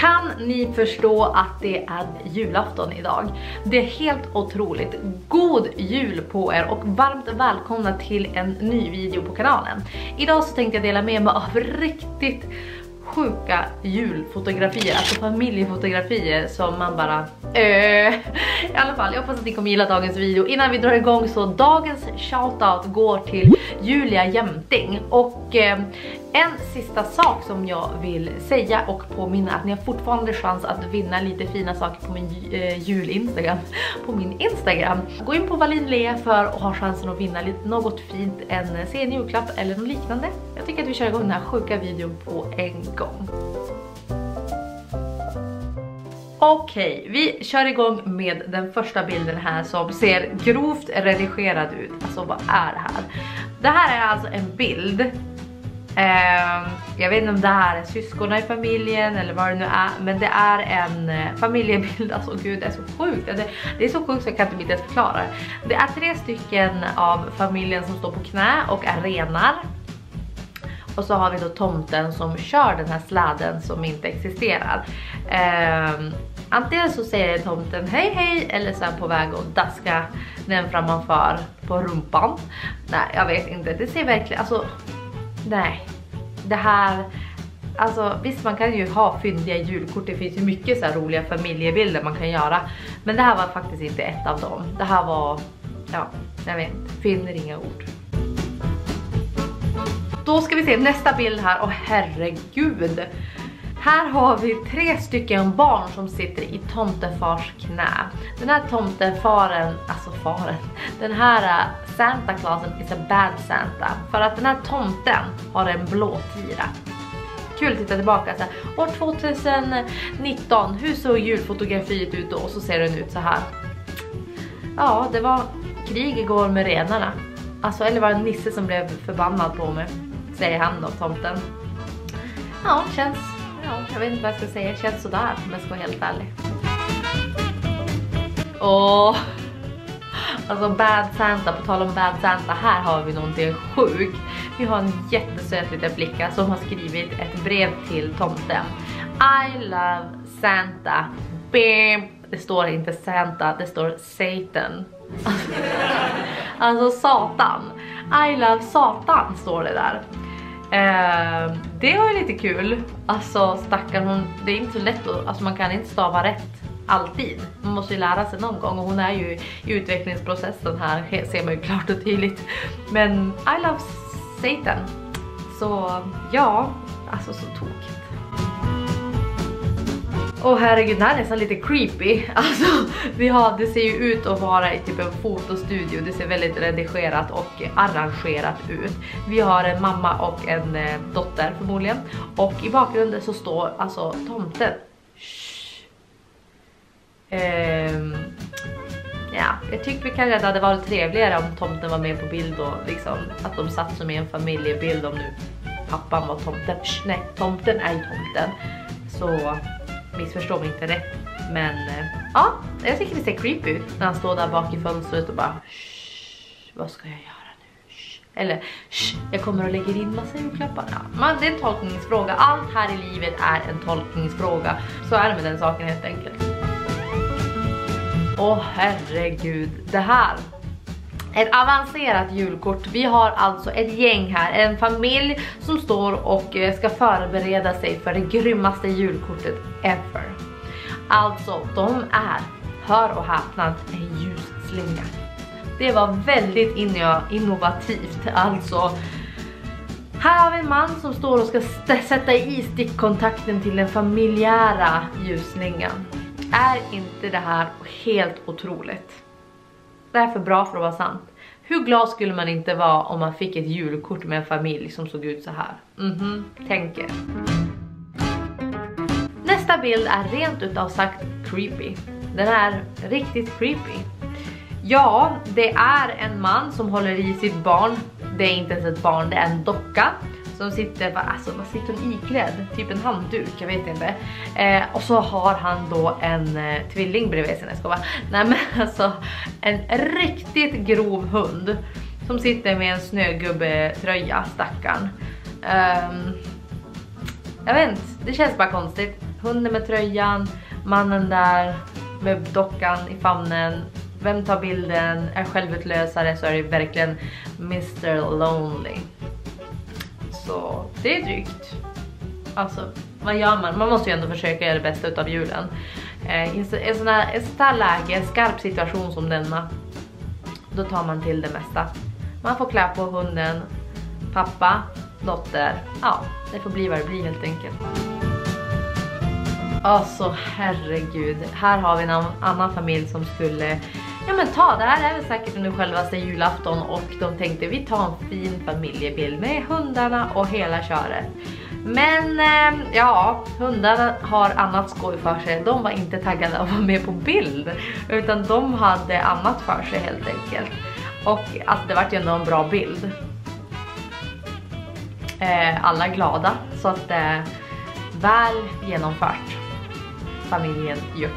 Kan ni förstå att det är julafton idag? Det är helt otroligt. God jul på er och varmt välkomna till en ny video på kanalen. Idag så tänkte jag dela med mig av riktigt sjuka julfotografier, alltså familjefotografier som man bara i alla fall, jag hoppas att ni kommer gilla dagens video. Innan vi drar igång så dagens shoutout går till Julia Jämting. Och en sista sak som jag vill säga och påminna att ni har fortfarande chans att vinna lite fina saker på min jul-instagram. På min Instagram. Gå in på Wallin Lea för att ha chansen att vinna lite, något fint, en sen julklapp eller något liknande. Jag tycker att vi kör igång den här sjuka videon på en gång. Okej, vi kör igång med den första bilden här som ser grovt redigerad ut. Alltså vad är det här? Det här är alltså en bild. Jag vet inte om det här är syskon i familjen eller vad det nu är, men det är en familjebild. Alltså gud, det är så sjukt. Det är så sjukt så jag kan inte ens förklara. Det är 3 stycken av familjen som står på knä och är renar. Och så har vi då tomten som kör den här släden som inte existerar. Antingen så säger tomten hej hej, eller så är på väg att daska den framför på rumpan. Nej, jag vet inte. Det ser verkligen, alltså nej. Det här, alltså visst man kan ju ha fyndiga julkort. Det finns ju mycket så här roliga familjebilder man kan göra. Men det här var faktiskt inte ett av dem. Det här var, ja, jag vet inte, finner inga ord. Då ska vi se nästa bild här. Och herregud. Här har vi 3 stycken barn som sitter i tomtefars knä. Den här tomtefaren, alltså faren, den här Santa Clausen is a bad Santa. För att den här tomten har en blå tira. Kul att titta tillbaka så här. År 2019, hur såg julfotografiet ut då? Och så ser den ut så här. Ja, det var krig igår med renarna. Alltså, eller var det en nisse som blev förbannad på mig, säger han då, tomten. Ja, känns... Ja, jag vet inte vad jag ska säga. Känns sådär om jag ska vara helt ärlig. Åh. Alltså bad Santa, på tal om bad Santa. Här har vi någonting sjukt. Vi har en jättesöt liten flicka som har skrivit ett brev till tomten. I love Santa. Bam. Det står inte Santa, det står Satan. Alltså Satan. I love Satan står det där. Det var ju lite kul. Alltså stackaren, hon, det är inte så lätt att, alltså man kan inte stava rätt alltid. Man måste ju lära sig någon gång. Och hon är ju i utvecklingsprocessen här, ser man ju klart och tydligt. Men I love Satan. Så ja, alltså så tokigt. Åh herregud, det här är nästan lite creepy. Alltså, det ser ju ut att vara i typ en fotostudio. Det ser väldigt redigerat och arrangerat ut. Vi har en mamma och en dotter förmodligen. Och i bakgrunden så står alltså tomten. Ja, jag tycker kanske att det hade varit trevligare om tomten var med på bild och liksom att de satt som i en familjebild om nu pappan var tomten. Nej, tomten är ju tomten. Så... missförstå mig inte rätt. Men ja, jag tycker det ser creepy ut när han står där bak i fönstret och bara vad ska jag göra nu? Eller jag kommer och lägger in massa julklappar. Ja, men det är en tolkningsfråga. Allt här i livet är en tolkningsfråga. Så är det med den saken helt enkelt. Åh herregud, det här ett avancerat julkort. Vi har alltså ett gäng här, en familj som står och ska förbereda sig för det grymmaste julkortet ever. Alltså, de är, hör och häpnad, en ljusslinga. Det var väldigt innovativt. Alltså, här har vi en man som står och ska sätta i stickkontakten till den familjära ljusslingan. Är inte det här helt otroligt? Det är för bra för att vara sant. Hur glad skulle man inte vara om man fick ett julkort med en familj som såg ut så här? Tänker. Nästa bild är rent utav sagt creepy. Den är riktigt creepy. Ja, det är en man som håller i sitt barn. Det är inte ens ett barn, det är en docka. Som sitter, alltså vad sitter hon iklädd? Typ en handduk, jag vet inte. Och så har han då en tvilling bredvid sig. Nej men alltså, en riktigt grov hund. Som sitter med en snögubbetröja, stackarn. Jag vet inte, det känns bara konstigt. Hunden med tröjan, mannen där med dockan i famnen. Vem tar bilden? Är självutlösare så är det verkligen Mr. Lonely. Så det är drygt. Alltså, vad gör man? Man måste ju ändå försöka göra det bästa utav julen. I en sån här läge, en skarp situation som denna, då tar man till det mesta. Man får klä på hunden, pappa, dotter. Ja, det får bli vad det blir helt enkelt. Alltså herregud, här har vi en annan familj som skulle, ja men det här är väl säkert under självaste julafton, och de tänkte vi tar en fin familjebild med hundarna och hela köret. Men ja, hundarna har annat skoj för sig. De var inte taggade att vara med på bild, utan de hade annat för sig helt enkelt. Och alltså, det var ju ändå en bra bild. Alla glada, så att väl genomfört. Familjen Juck.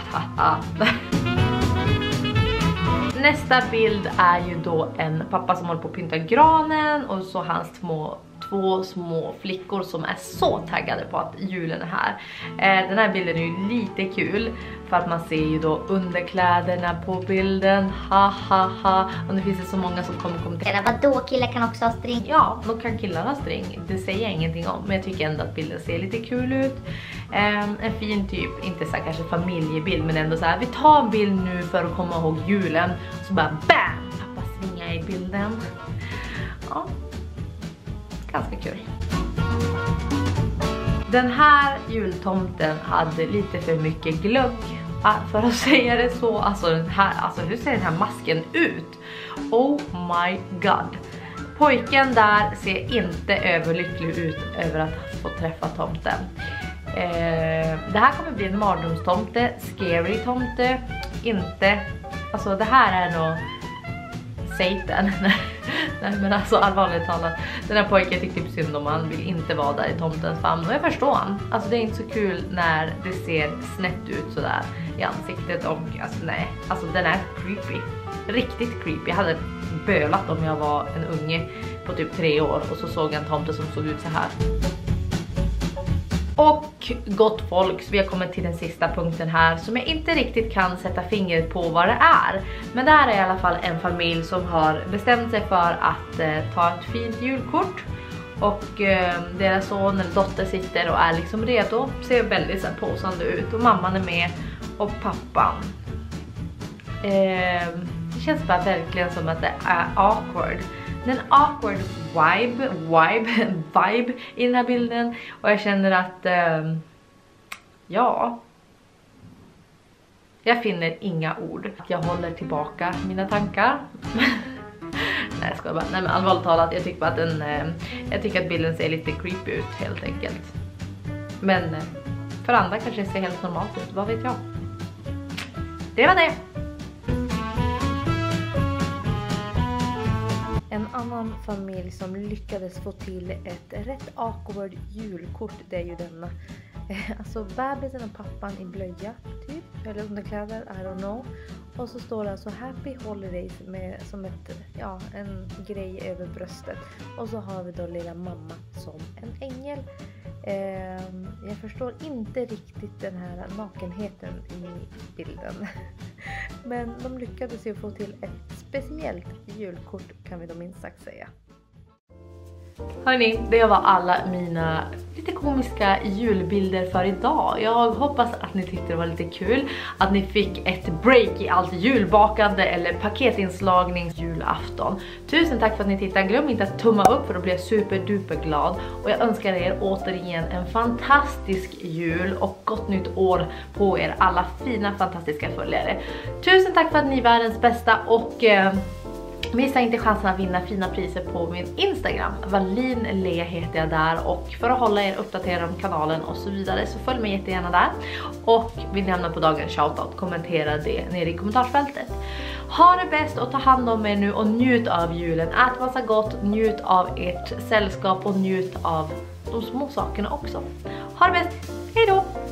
Nästa bild är ju då en pappa som håller på att pynta granen, och så hans två små flickor som är så taggade på att julen är här. Den här bilden är ju lite kul för att man ser ju då underkläderna på bilden. Och nu finns det så många som kommer kommentera. Vadå, killar kan också ha string? Ja, då kan killar ha string. Det säger jag ingenting om, men jag tycker ändå att bilden ser lite kul ut. En fin typ, inte så här kanske familjebild, men ändå så här, vi tar en bild nu för att komma ihåg julen. Så bara bam, pappa svingar i bilden. Ja. Ganska kul. Den här jultomten hade lite för mycket glögg, för att säga det så. Alltså hur ser den här masken ut? Oh my god. Pojken där ser inte överlycklig ut över att få träffa tomten. Det här kommer bli en mardrömstomte, scary tomte, inte. Alltså det här är nog Satan. Nej men alltså allvarligt talat, den här pojken tycker typ synd om, han vill inte vara där i tomtens famn. Och jag förstår han. Alltså det är inte så kul när det ser snett ut sådär i ansiktet. Och alltså nej, alltså den är creepy. Riktigt creepy. Jag hade bölat om jag var en unge på typ 3 år och så såg jag en tomte som såg ut så här. Och gott folk, så vi har kommit till den sista punkten här som jag inte riktigt kan sätta fingret på vad det är. Men det här är i alla fall en familj som har bestämt sig för att ta ett fint julkort. Och deras son eller dotter sitter och är liksom redo, ser väldigt så här posande ut. Och mamman är med och pappan. Det känns bara verkligen som att det är awkward. En awkward vibe i den här bilden. Och jag känner att ja, jag finner inga ord. Jag håller tillbaka mina tankar. Nej, jag ska bara. Nej men allvarligt talat, jag tycker bara att jag tycker att bilden ser lite creepy ut helt enkelt. Men för andra kanske det ser helt normalt ut, vad vet jag. Det var det. En annan familj som lyckades få till ett rätt awkward julkort, det är ju denna. Alltså bebisen och pappan i blöja typ, eller underkläder, I don't know. Och så står det alltså Happy Holidays med som en grej över bröstet. Och så har vi då lilla mamma som en ängel. Jag förstår inte riktigt den här nakenheten i bilden. Men de lyckades ju få till ett speciellt julkort, kan vi då minst sagt säga. Hörrni, det var alla mina lite komiska julbilder för idag. Jag hoppas att ni tyckte det var lite kul. Att ni fick ett break i allt julbakande eller paketinslagning julafton. Tusen tack för att ni tittade. Glöm inte att tumma upp, för då blir jag superduper glad. Och jag önskar er återigen en fantastisk jul och gott nytt år på er alla fina fantastiska följare. Tusen tack för att ni är världens bästa, och missa inte chansen att vinna fina priser på min Instagram. Wallin Le heter jag där, och för att hålla er uppdaterade om kanalen och så vidare så följ mig jättegärna där. Och vill ni hamna på dagens shoutout, kommentera det nere i kommentarsfältet. Ha det bäst och ta hand om er nu och njut av julen. Ät massa gott, njut av ert sällskap och njut av de små sakerna också. Ha det bäst, hej då!